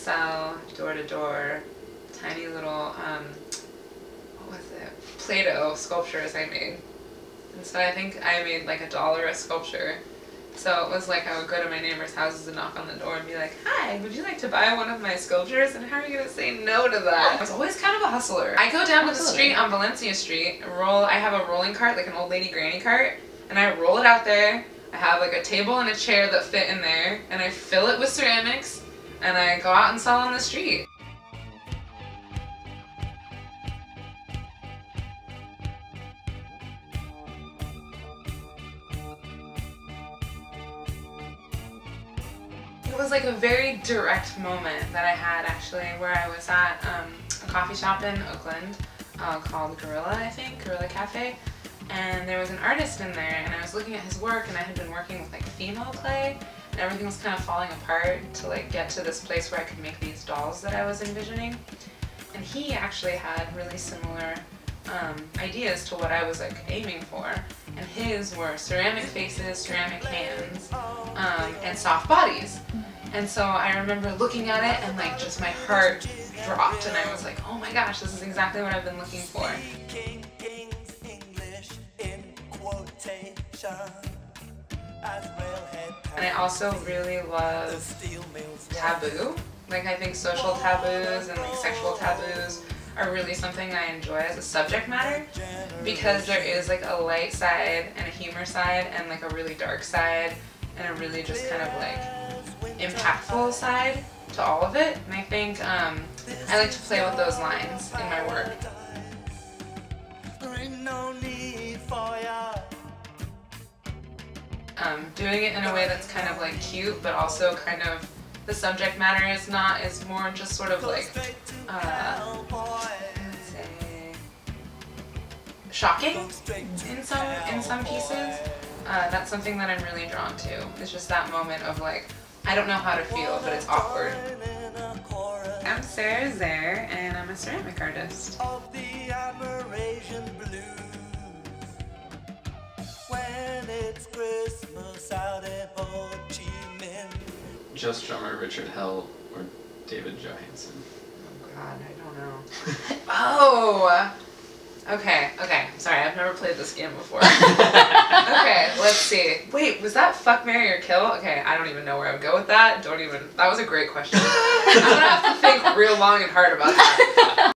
sell door to door tiny little, what was it? Play-Doh sculptures I made. And so I think I made like $1 a sculpture. So it was like I would go to my neighbors' houses and knock on the door and be like, "Hi, would you like to buy one of my sculptures?" And how are you going to say no to that? I was always kind of a hustler. I go down to the street on Valencia Street, I have a rolling cart, like an old lady granny cart, and I roll it out there. I have like a table and a chair that fit in there, and I fill it with ceramics, and I go out and sell on the street. It was like a very direct moment that I had actually where I was at a coffee shop in Oakland called Gorilla, I think, Gorilla Cafe, and there was an artist in there and I was looking at his work and I had been working with like female clay and everything was kind of falling apart to like get to this place where I could make these dolls that I was envisioning, and he actually had really similar ideas to what I was like aiming for, and his were ceramic faces, ceramic hands, and soft bodies. And so I remember looking at it and like just my heart dropped and I was like, oh my gosh, this is exactly what I've been looking for. And I also really love taboo. Like I think social taboos and like sexual taboos are really something I enjoy as a subject matter, because there is like a light side and a humor side and like a really dark side and a really just kind of like impactful side to all of it, and I think I like to play with those lines in my work. Doing it in a way that's kind of like cute, but also kind of the subject matter is more just sort of like let's say shocking in some pieces. That's something that I'm really drawn to. It's just that moment of like, I don't know how to feel, but it's awkward. I'm Zehr, and I'm a ceramic artist. Just drummer Richard Hell or David Johansen? Oh God, I don't know. Oh! Okay, sorry, I've never played this game before. Okay, let's see. Wait, was that fuck, marry, or kill? Okay, I don't even know where I would go with that. That was a great question. I'm gonna have to think real long and hard about that.